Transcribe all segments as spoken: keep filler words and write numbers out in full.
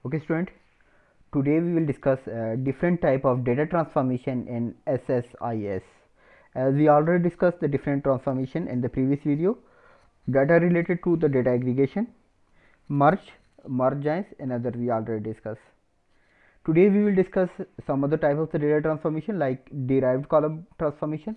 Okay student, today we will discuss uh, different type of data transformation in S S I S. As we already discussed the different transformation in the previous video, data related to the data aggregation, merge, merge joins, and other we already discussed. Today we will discuss some other type of the data transformation like derived column transformation,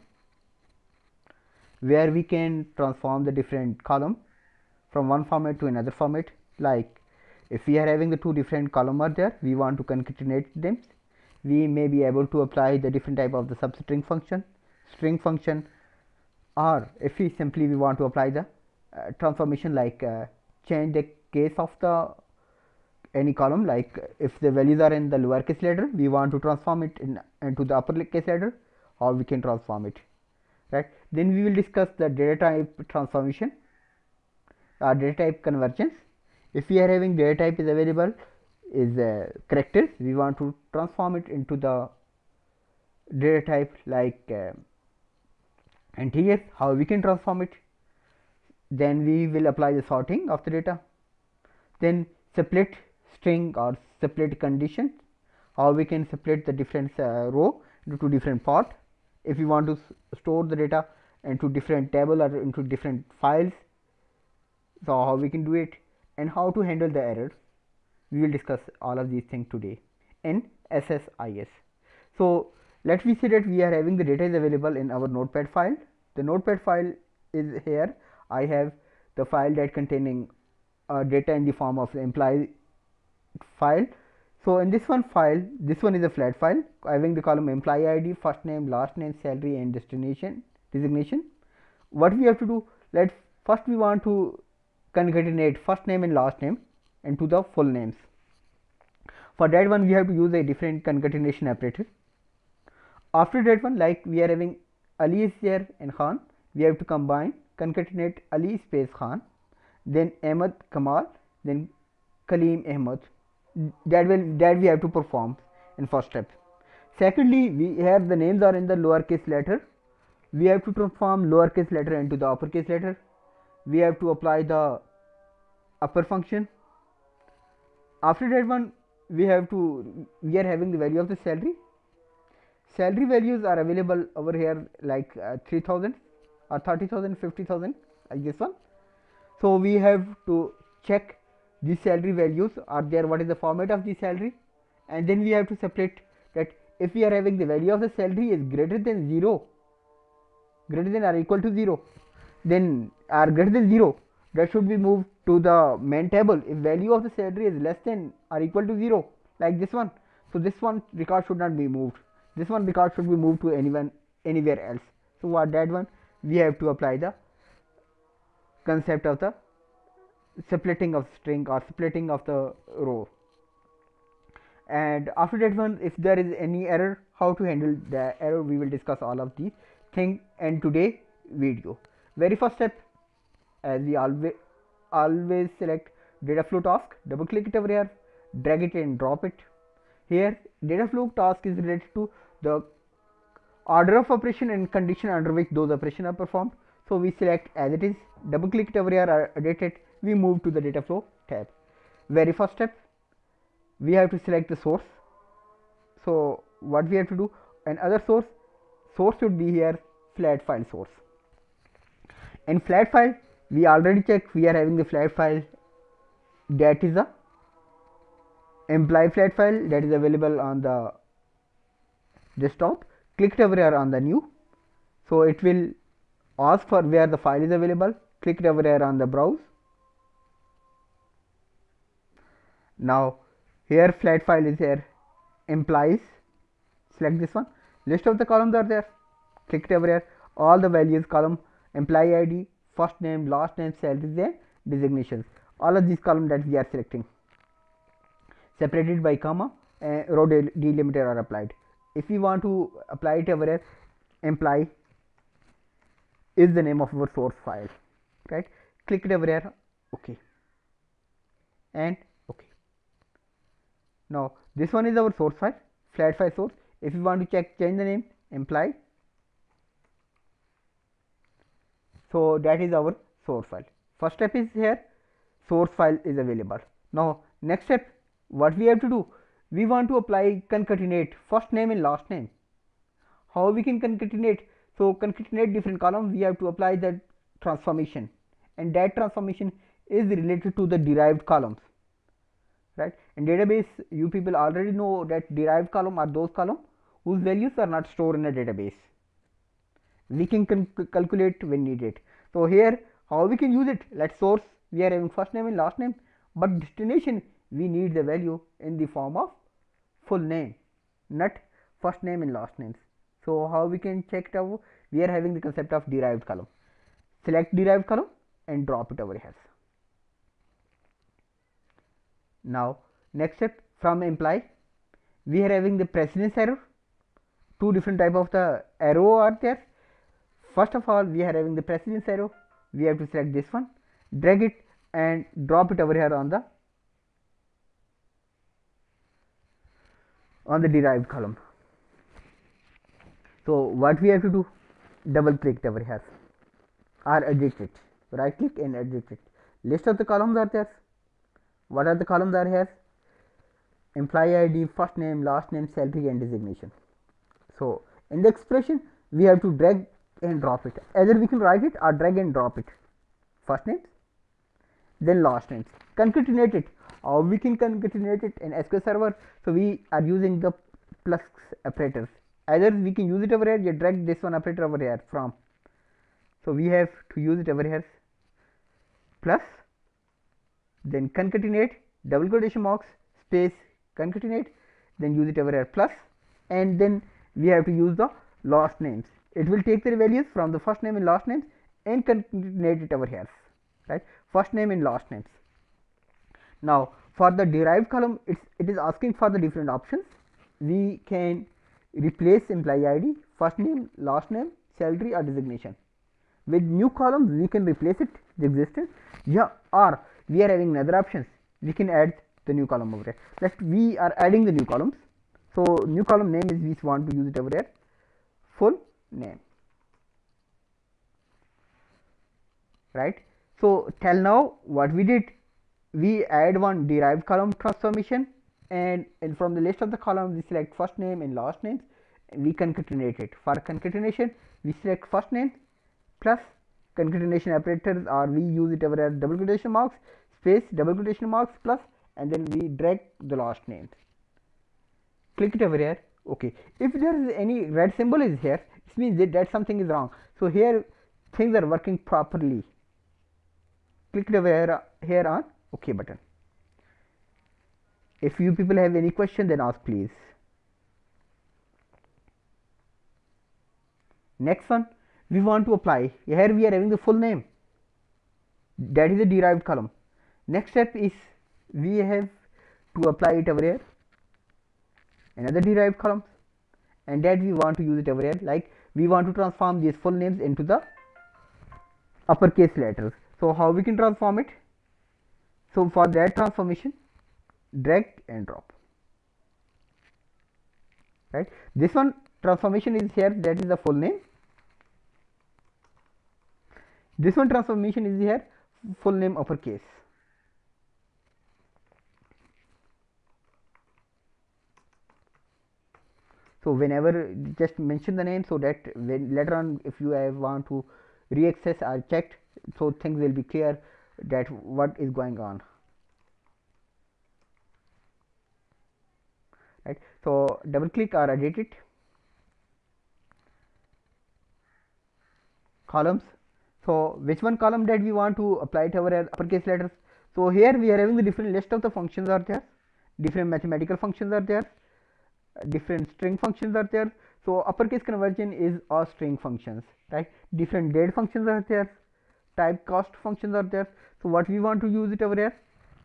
where we can transform the different column from one format to another format. Like if we are having the two different column are there, we want to concatenate them, we may be able to apply the different type of the substring function, string function, or if we simply we want to apply the uh, transformation like uh, change the case of the any column, like if the values are in the lowercase letter, we want to transform it in into the uppercase letter, or we can transform it, right? Then we will discuss the data type transformation, uh, data type convergence. If we are having data type is available is uh, characters, we want to transform it into the data type like uh, integers, how we can transform it. Then we will apply the sorting of the data. Then split string or split conditions, how we can split the different uh, row into different part. If we want to store the data into different table or into different files, so how we can do it, and how to handle the error. We will discuss all of these things today in S S I S. So let me say that we are having the data is available in our notepad file. The notepad file is here. I have the file that containing uh, data in the form of the employee file. So in this one file, this one is a flat file having the column employee I D, first name, last name, salary, and destination designation. What we have to do, let first we want to concatenate first name and last name into the full names. For that one we have to use a different concatenation operator. After that one, like we are having Ali is there and Khan, we have to combine concatenate Ali space Khan, then Ahmed Kamal, then Kaleem Ahmed. That will that we have to perform in first step. Secondly, we have the names are in the lowercase letter. We have to transform lowercase letter into the uppercase letter. We have to apply the upper function. After that one, we have to we are having the value of the salary. Salary values are available over here like uh, three thousand or thirty thousand, fifty thousand, like this one. So we have to check these salary values are there, what is the format of the salary, and then we have to separate that if we are having the value of the salary is greater than zero, greater than or equal to zero, then are greater than zero, that should be moved to the main table. If value of the salary is less than or equal to zero, like this one, so this one record should not be moved, this one record should be moved to anyone anywhere else. So what that one, we have to apply the concept of the splitting of string or splitting of the row. And after that one, if there is any error, how to handle the error, we will discuss all of these things in today video. Very first step, as we always always select data flow task, double click it over here, drag it and drop it here. Data flow task is related to the order of operation and condition under which those operations are performed. So we select as it is, double click it over here or edit it, we move to the data flow tab. Very first step, we have to select the source. So what we have to do, another source, source should be here flat file source. In flat file, we already checked we are having the flat file, that is a employee flat file that is available on the desktop. Click over here on the new, so it will ask for where the file is available. Click over here on the browse. Now here flat file is here, employees, select this one, list of the columns are there, click over here, all the values column, employee I D, first name, last name, salaries and designations, all of these columns that we are selecting, separated by comma, uh, row delimiter are applied. If we want to apply it over here, employee is the name of our source file, right? Click it over here, okay, and okay. Now this one is our source file, flat file source. If you want to check change the name, employee, so that is our source file. First step is here, source file is available. Now next step, what we have to do, we want to apply concatenate first name and last name. How we can concatenate? So concatenate different columns, we have to apply that transformation, and that transformation is related to the derived columns, right? In database, you people already know that derived column are those columns whose values are not stored in a database. We can calculate when needed. So here, how we can use it? Let's source, we are having first name and last name, but destination we need the value in the form of full name, not first name and last names. So how we can check it out? We are having the concept of derived column. Select derived column and drop it over here. Now next step, from imply, we are having the precedence arrow. Two different type of the arrow are there. First of all, we are having the precedence arrow. We have to select this one, drag it and drop it over here on the on the derived column. So what we have to do, double click over here or edit it, right click and edit it. List of the columns are there. What are the columns are here? Employee I D, first name, last name, salary and designation. So in the expression, we have to drag and drop it. Either we can write it or drag and drop it. First names, then last names. Concatenate it. Or we can concatenate it in S Q L Server. So we are using the plus operators. Either we can use it over here, you drag this one operator over here from. So we have to use it over here, plus, then concatenate, double quotation marks, space, concatenate, then use it over here plus, and then we have to use the last names. It will take the values from the first name and last names and concatenate it over here, right? First name and last names. Now for the derived column, it's it is asking for the different options. We can replace employee I D, first name, last name, salary or designation. With new columns, we can replace it, the existing, yeah, or we are having another options. We can add the new column over here. Let we are adding the new columns. So new column name is, we want to use it over here, full name, right? So till now what we did, we add one derived column transformation, and, and from the list of the columns we select first name and last names, and we concatenate it. For concatenation, we select first name plus concatenation operators, or we use it over here, double quotation marks, space, double quotation marks plus, and then we drag the last names. Click it over here. Okay, if there is any red symbol is here, it means that, that something is wrong. So here things are working properly. Click it over here, here on OK button. If you people have any question, then ask please. Next one, we want to apply. Here we are having the full name, that is a derived column. Next step is we have to apply it over here, another derived column, and that we want to use it over here. Like we want to transform these full names into the uppercase letters. So how we can transform it? So for that transformation, drag and drop, right? This one transformation is here, that is the full name. This one transformation is here, full name uppercase. So whenever just mention the name, so that when later on if you have want to re-access or checked, so things will be clear that what is going on, right? So double click or edit it. Columns. So which one column that we want to apply it over here, uppercase letters. So here we are having the different list of the functions are there, different mathematical functions are there, different string functions are there. So uppercase conversion is all string functions, right? Different date functions are there, typecast functions are there. So what we want to use it over here,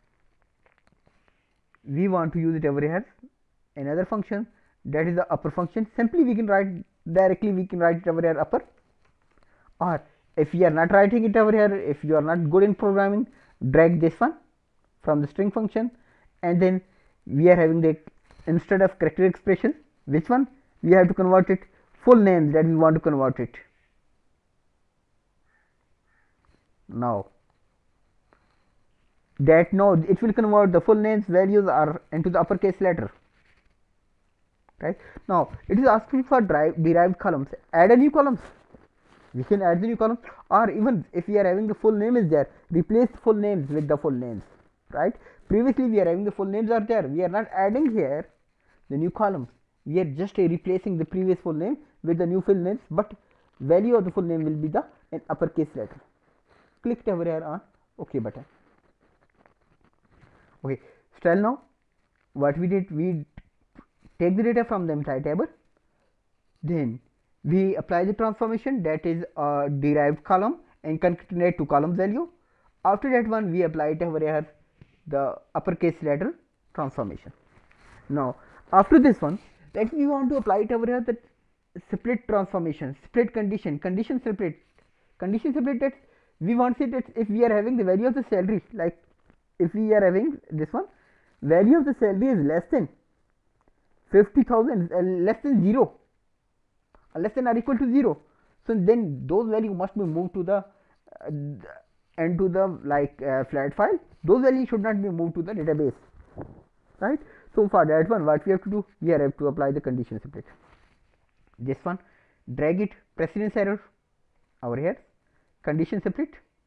we want to use it over here, another function, that is the upper function. Simply we can write directly, we can write it over here upper, or if you are not writing it over here, if you are not good in programming, drag this one from the string function, and then we are having the, instead of character expression, which one we have to convert it, full names, that we want to convert it. Now that no, it will convert the full names values are into the uppercase letter. Right now it is asking for derived, derived columns. Add a new columns. We can add the new columns, or even if we are having the full name is there, replace full names with the full names. Right, previously we are having the full names are there, we are not adding here the new columns, we are just uh, replacing the previous full name with the new full names, but value of the full name will be the an uppercase letter. Click over here on OK button. Okay, so now what we did, we take the data from the entire table, then we apply the transformation, that is a derived column, and concatenate to column value. After that one we apply it over here the uppercase letter transformation. Now after this one, that we want to apply it over here the split transformation, split condition, condition split, condition split, that we want to say that if we are having the value of the salary, like if we are having this one, value of the salary is less than fifty thousand, uh, less than zero, uh, less than or equal to zero, so then those value must be moved to the uh, and to the like uh, flat file. Those values should not be moved to the database. Right, so for that one what we have to do, we have to apply the condition split. This one, drag it, precedence error over here, condition split,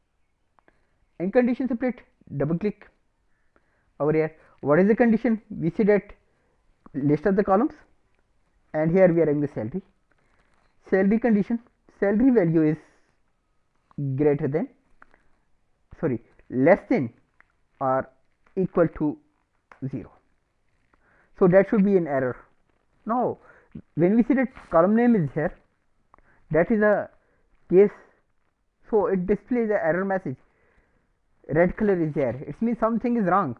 and condition split, double click over here. What is the condition? We see that list of the columns, and here we are having the salary. Salary condition, salary value is greater than, sorry, less than or equal to zero. So that should be an error. Now when we see that column name is here, that is a case, so it displays the error message, red color is there, it means something is wrong.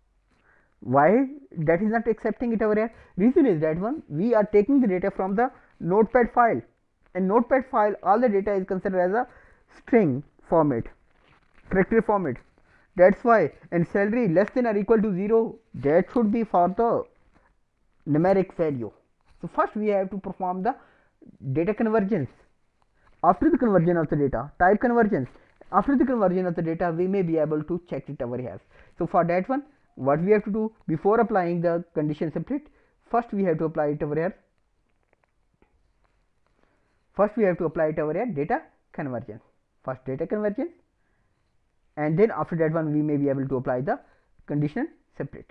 Why that is not accepting it over here? Reason is that one, we are taking the data from the notepad file, and notepad file all the data is considered as a string format, character format. That's why, and salary less than or equal to zero, that should be for the numeric value. So first we have to perform the data convergence. After the conversion of the data, type convergence, after the conversion of the data we may be able to check it over here. So for that one what we have to do, before applying the condition split, first we have to apply it over here, first we have to apply it over here data convergence, first data convergence, and then after that one we may be able to apply the condition split.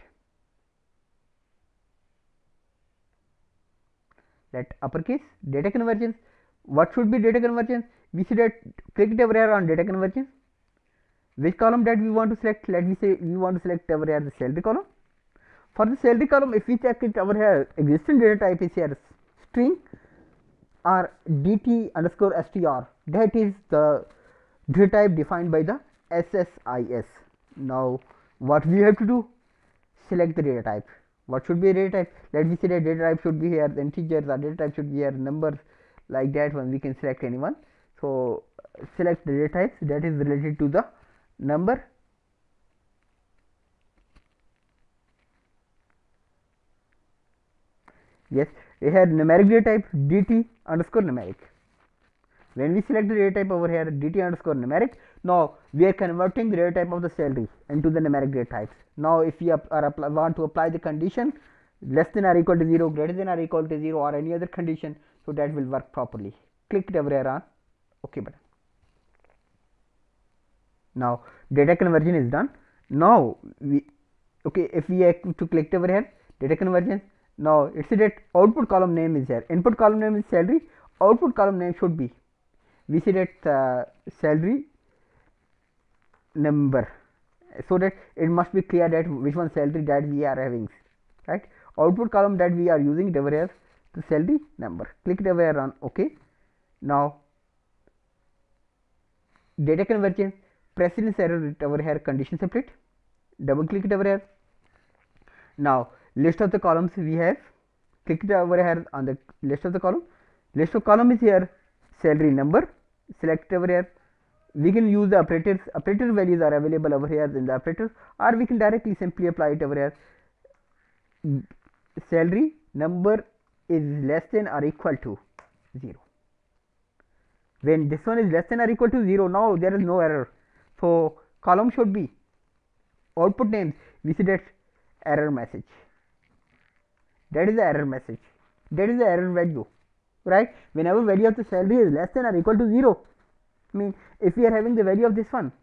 That uppercase data convergence, what should be data convergence? We see that click it over here on data convergence. Which column that we want to select? Let me say we want to select over here the salary column. For the salary column, if we check it over here, existing data type is here string or dt underscore str, that is the data type defined by the S S I S. Now what we have to do, select the data type. What should be data type? Let me say that data type should be here the integers, or data type should be here numbers, like that one we can select anyone. So select the data types that is related to the number. Yes, we have numeric data type dt underscore numeric. When we select the data type over here dt underscore numeric, now we are converting the data type of the salary into the numeric data types. Now if we are, are want to apply the condition less than or equal to zero, greater than or equal to zero, or any other condition, so that will work properly. Click it over here on OK button. Now data conversion is done. Now we, okay, if we have to click over here data conversion, now it says that output column name is here, input column name is salary, output column name should be, we see that uh, salary number, so that it must be clear that which one salary that we are having, right? Output column that we are using it over here the salary number. Click it over here on OK. Now data conversion, precedence error it over here condition split, double click it over here. Now list of the columns we have, click it over here on the list of the column, list of column is here salary number, select over here. We can use the operators, operator values are available over here in the operator, or we can directly simply apply it over here, salary number is less than or equal to zero. When this one is less than or equal to zero, now there is no error, so column should be output names, we see that error message. That is the error message. That is the error value, right? Whenever value of the salary is less than or equal to zero, I mean, if we are having the value of this one,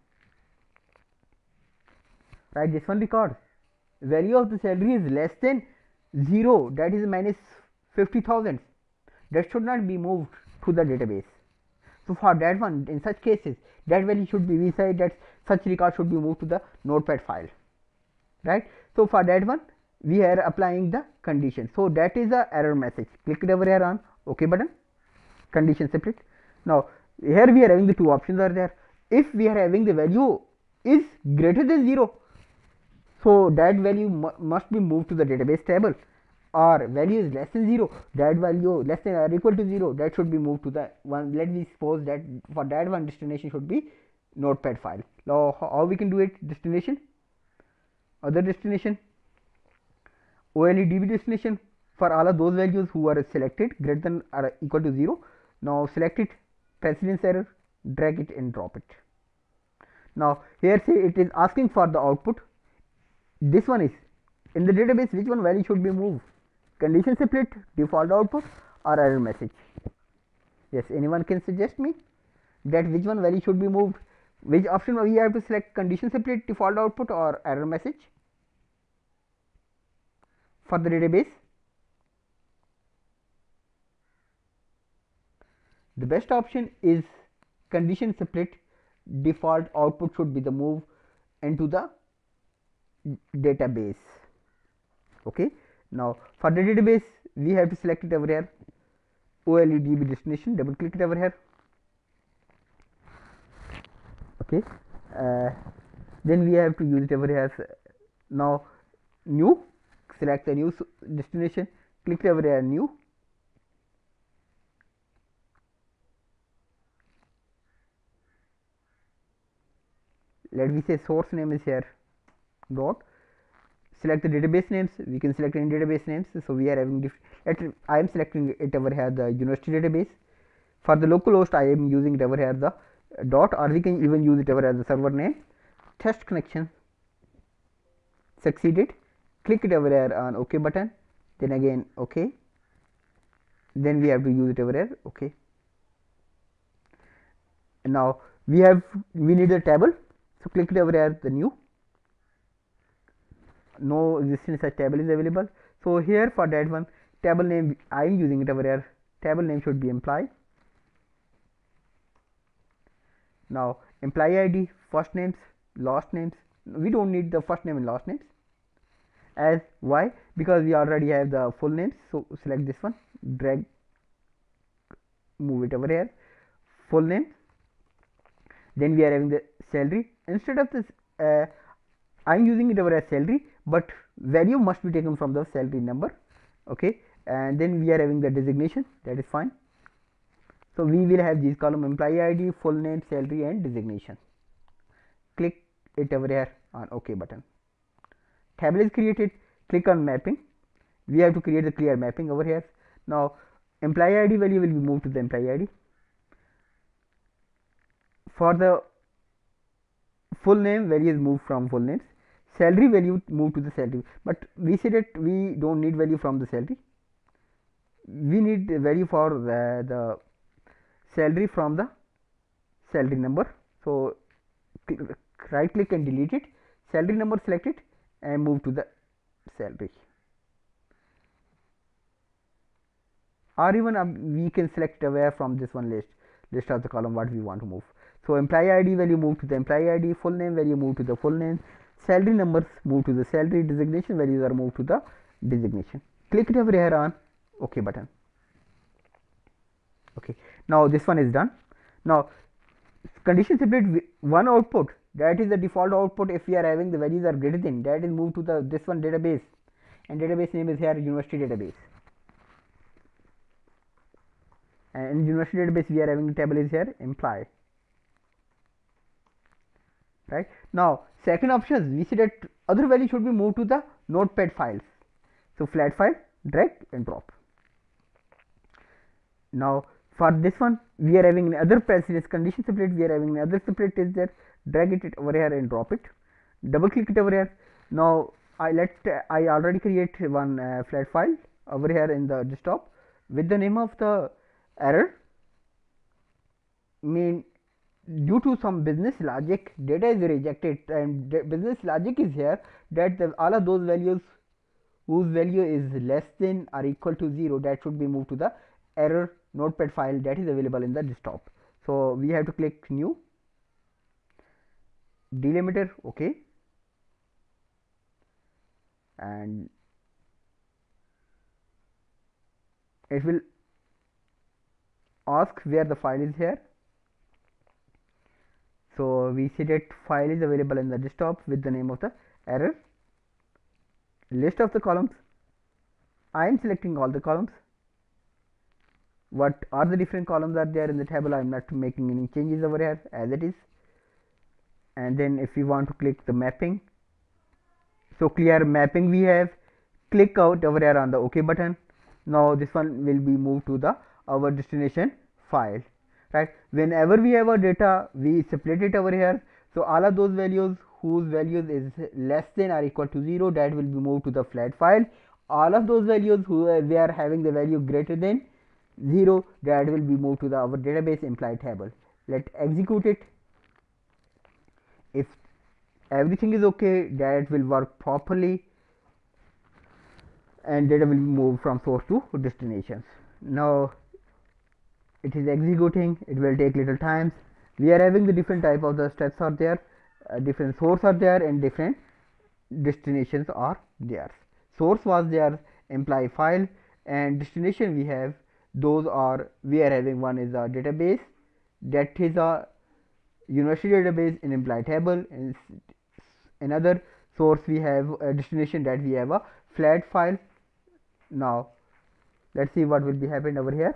right, this one records value of the salary is less than zero, that is minus fifty thousand, that should not be moved to the database. So for that one, in such cases, that value should be, we say that such record should be moved to the notepad file, right? So for that one, we are applying the condition. So that is the error message. Click it over here on OK button, condition separate. Now here we are having the two options are there. If we are having the value is greater than zero, so that value mu must be moved to the database table, or value is less than zero, that value less than or equal to zero, that should be moved to the one. Let me suppose that for that one destination should be notepad file. Now how we can do it? Destination, other destination, O L E D B destination for all of those values who are selected greater than or equal to zero. Now select it, precedence error, drag it and drop it. Now here say it is asking for the output. This one is in the database, which one value should be moved? Condition split, default output, or error message? Yes, anyone can suggest me that which one value should be moved? Which option we have to select? Condition split, default output, or error message for the database? The best option is condition split, default output should be the move into the database. Okay. Now for the database, we have to select it over here, O L E D B destination, double click it over here. Okay. Uh, then we have to use it over here. Now new, select the new destination, click over here, new. Let me say source name is here, dot. Select the database names, we can select any database names. So we are having different, I am selecting it over here the university database. For the local host, I am using it over here the dot, or we can even use it over as the server name. Test connection succeeded, click it over here on OK button, then again OK, then we have to use it over here OK. And now we have we need a table, so click it over here the new. No existing such table is available. So here for that one, table name I am using it over here, table name should be employee. Now employee I D, first names, last names, we don't need the first name and last names. As why? Because we already have the full names. So select this one, drag, move it over here, full name. Then we are having the salary. Instead of this, uh, I am using it over as salary, but value must be taken from the salary number. Okay, and then we are having the designation, that is fine. So we will have these column employee I D, full name, salary, and designation. Click it over here on OK button. Table is created. Click on mapping. We have to create the clear mapping over here. Now employee I D value will be moved to the employee I D. For the full name, value is moved from full names. Salary value moved to the salary, but we said that we don't need value from the salary. We need the value for the, the salary from the salary number. So right click and delete it. Salary number select it and move to the salary. Or even uh, we can select away from this one list list of the column what we want to move. So employee I D value move to the employee I D, full name value move to the full name, salary numbers move to the salary, designation values are moved to the designation. Click it over here on OK button. Okay, now this one is done. Now condition separate one output, that is the default output. If we are having the values are greater than, that is moved to the this one database, and database name is here university database. And in university database we are having the table is here employee. Right now second option, we see that other value should be moved to the notepad files. So flat file, drag and drop. Now for this one we are having another precedence condition separate, we are having another separate is there, drag it over here and drop it. double click it over here. Now I let I already create one uh, flat file over here in the desktop with the name of the error. Mean due to some business logic, data is rejected, and business logic is here that the, all of those values whose value is less than or equal to zero, that should be moved to the error notepad file that is available in the desktop. So we have to click new, delimiter, okay, and it will ask where the file is here. So we see that file is available in the desktop with the name of the error. List of the columns, I am selecting all the columns. What are the different columns are there in the table, I am not making any changes over here as it is. And then if we want to click the mapping, so clear mapping we have, click out over here on the OK button. Now this one will be moved to the our destination file, right? Whenever we have a data, we separate it over here. So all of those values whose values is less than or equal to zero, that will be moved to the flat file. All of those values who we are having the value greater than zero, that will be moved to the our database employee table. Let's execute it. If everything is okay, that will work properly and data will be moved from source to destinations. Now it is executing, it will take little times. We are having the different type of the steps are there, uh, different source are there and different destinations are there. Source was there employee file, and destination we have those are we are having one is a database, that is a university database in employee table, and another source we have a destination that we have a flat file. Now let's see what will be happened over here.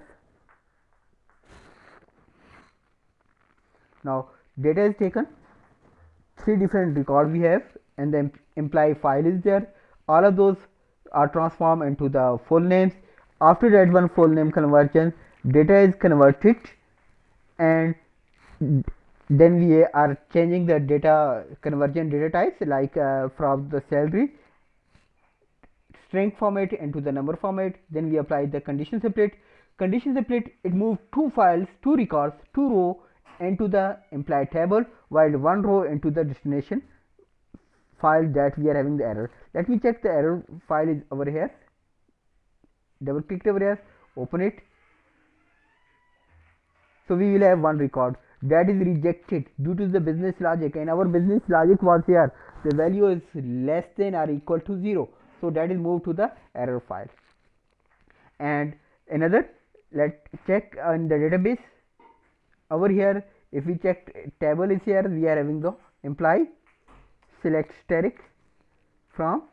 Now data is taken, three different record we have, and the employee file is there. All of those are transformed into the full names. After that one full name conversion, data is converted, and then we are changing the data conversion data types, like uh, from the salary string format into the number format. Then we apply the condition separate. Condition separate, it moves two files, two records, two row into the employee table, while one row into the destination file that we are having the error. Let me check the error file is over here. Double click over here, open it. So we will have one record that is rejected due to the business logic, and our business logic was here the value is less than or equal to zero, so that is moved to the error file. And another, let's check on the database over here. If we check table is here, we are having the employee, select steric from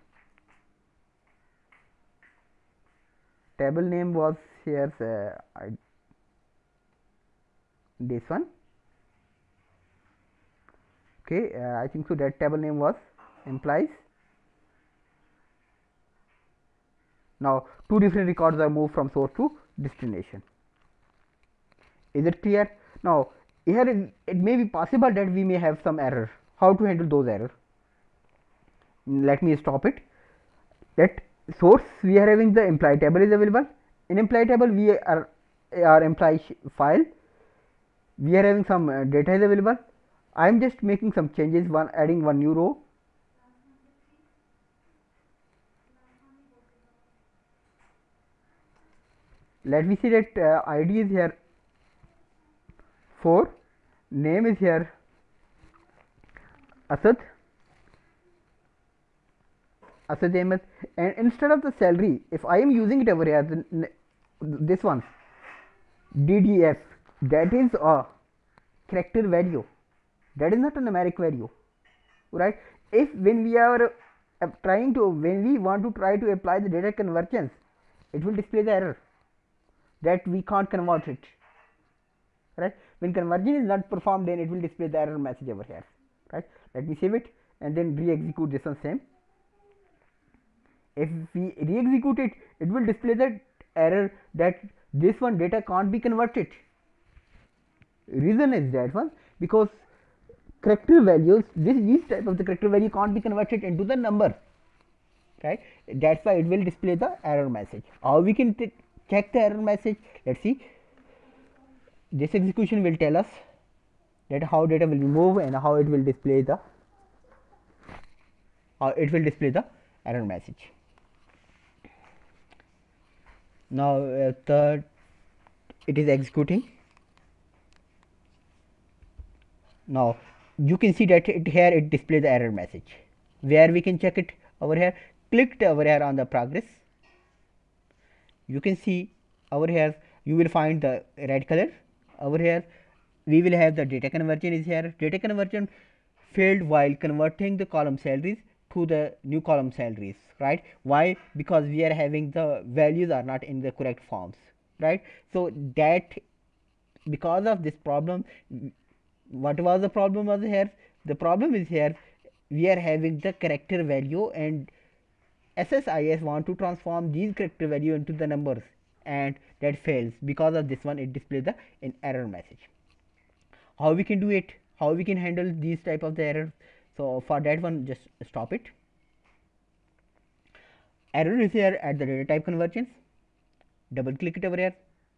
table name was here, uh, I, this one, okay, uh, I think so that table name was employees. Now two different records are moved from source to destination. Is it clear? Now here it, it may be possible that we may have some error. How to handle those errors? Let me stop it. Let source we are having the employee table is available. In employee table we are our employee file, we are having some uh, data is available. I am just making some changes, one adding one new row. Let me see that uh, I D is here four, name is here Asad, Asad Ahmed, and instead of the salary, if I am using it over here, then this one D D F, that is a character value, that is not a numeric value, right? If when we are uh, trying to when we want to try to apply the data conversions, it will display the error that we can't convert it, right? When conversion is not performed, then it will display the error message over here, right? Let me save it and then re-execute this one same. If we re-execute it, it will display the error that this one data can't be converted. Reason is that one, because character values, this these type of the character value can't be converted into the number, right? That's why it will display the error message. How we can check the error message? Let's see. This execution will tell us that how data will be moved and how it will display the how it will display the error message. Now uh, the it is executing. Now you can see that it here it displays the error message. Where we can check it over here? Click over here on the progress. You can see over here you will find the red color. Over here we will have the data conversion is here. Data conversion failed while converting the column salaries to the new column salaries, right? Why? Because we are having the values are not in the correct forms, right? So that because of this problem, what was the problem was here? The problem is here we are having the character value and S S I S want to transform these character value into the numbers, and that fails. Because of this one it displays the an error message. How we can do it? How we can handle these type of the error? So for that one, just stop it. Error is here at the data type conversions. Double click it over here.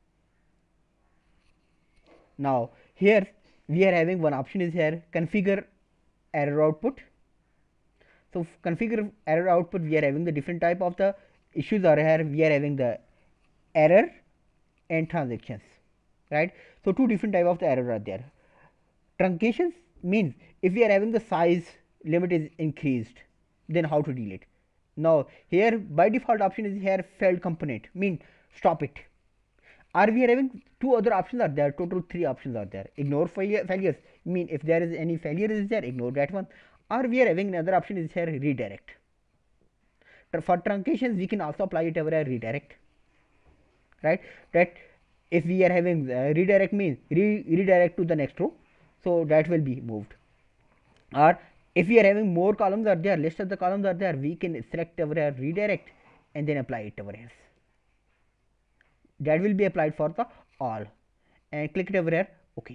Now here we are having one option is here, configure error output. So configure error output, we are having the different type of the issues are here. We are having the error and transactions, right? So two different type of the error are there. Truncations means if we are having the size limit is increased, then how to deal it? Now here by default option is here failed component, mean stop it. Or we are having two other options are there, total three options are there. Ignore failure, failures, mean if there is any failure is there, ignore that one. Or we are having another option is here redirect. For truncations we can also apply it over a redirect, right? That if we are having uh, redirect means re redirect to the next row, so that will be moved. Or if we are having more columns are there, list of the columns are there, we can select over here redirect and then apply it over here. That will be applied for the all, and click it over here. Okay.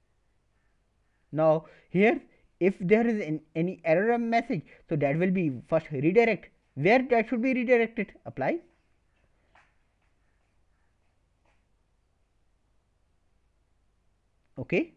Now here if there is an, any error message, so that will be first redirect. Where that should be redirected? Apply. Okay.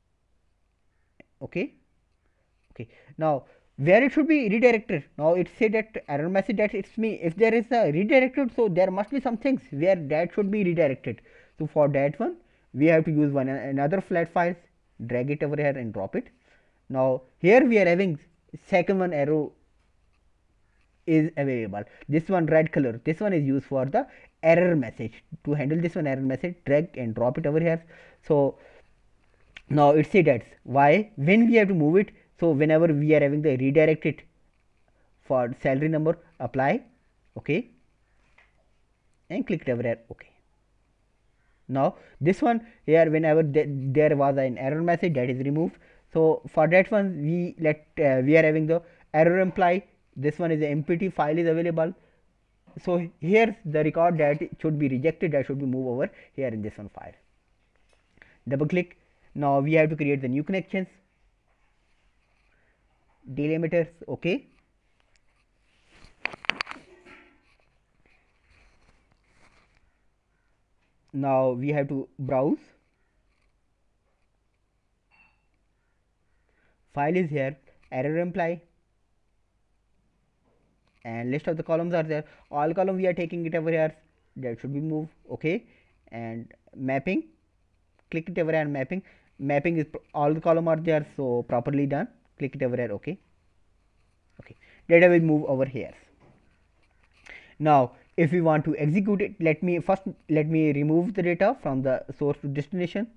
Okay. Okay. Now where it should be redirected? Now it said that error message that it's me. If there is a redirected, so there must be some things where that should be redirected. So for that one we have to use one another flat files, drag it over here and drop it. Now here we are having second one arrow is available. This one red color, this one is used for the error message. To handle this one error message, drag and drop it over here. So now it says that why when we have to move it. So whenever we are having the redirected for salary number, apply. Okay, and click it over here. Okay. Now this one here whenever th there was an error message, that is removed. So for that one we let uh, we are having the error imply. This one is the M P T file is available. So here the record that should be rejected, that should be moved over here in this one file. Double click. Now we have to create the new connections, delimiters. Okay. Now we have to browse. File is here, error imply, and list of the columns are there. All column we are taking it over here, that should be moved. Okay. And mapping, click it over here. Mapping mapping is all the column are there, so properly done. Click it over here. Okay. Okay, data will move over here. Now if we want to execute it, let me first let me remove the data from the source to destination,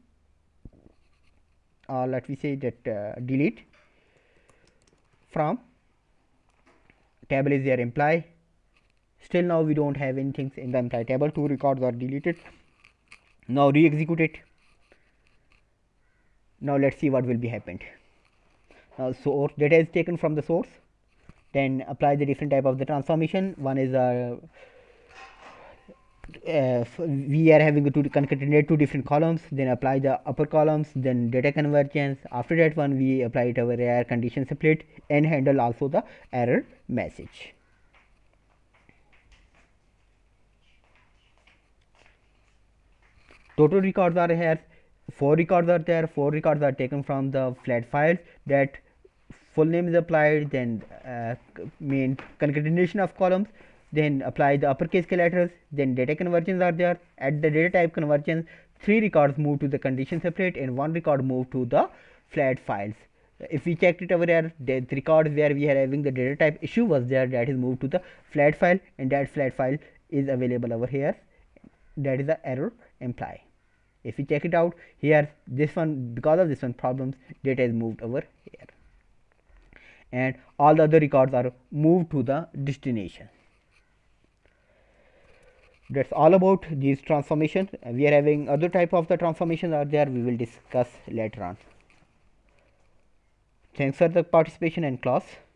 or let me say that uh, delete from table is there imply. Still now we don't have anything in the imply table. Two records are deleted. Now re-execute it. Now let's see what will be happened. Now source data is taken from the source, then apply the different type of the transformation. One is a uh, we are having to concatenate two different columns, then apply the upper columns, then data convergence. After that one we apply it our error condition split and handle also the error message. Total records are here, four records are there, four records are taken from the flat files. That full name is applied, then uh, main concatenation of columns, then apply the uppercase letters, then data conversions are there. At the data type conversion, three records move to the condition separate and one record move to the flat files. If we checked it over here, the record where we are having the data type issue was there, that is moved to the flat file, and that flat file is available over here. That is the error imply. If we check it out here, this one, because of this one problems, data is moved over here, and all the other records are moved to the destination. That's all about these transformation. We are having other type of the transformations are there, we will discuss later on. Thanks for the participation in class.